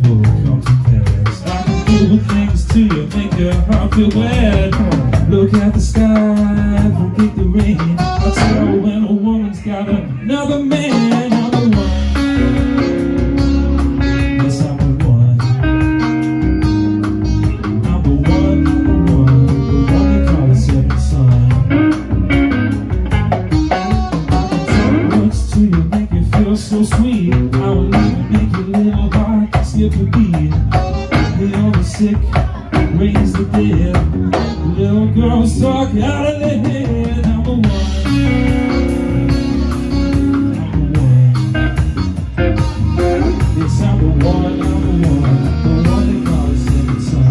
before it comes to pass. I can do things to you, make your heart feel wet. Look at the sky, forget the rain. I tell when a woman's got another man, I'm the one. Yes, I'm the one. I'm the one, the one they call a second son. To you, make you feel so sweet. I will even make your little heart skip a beat. Heal the sick, raise the dead. Little girls talk out of their head. I'm the one. I'm the one. Yes, I'm the one. I'm the one they call a second son.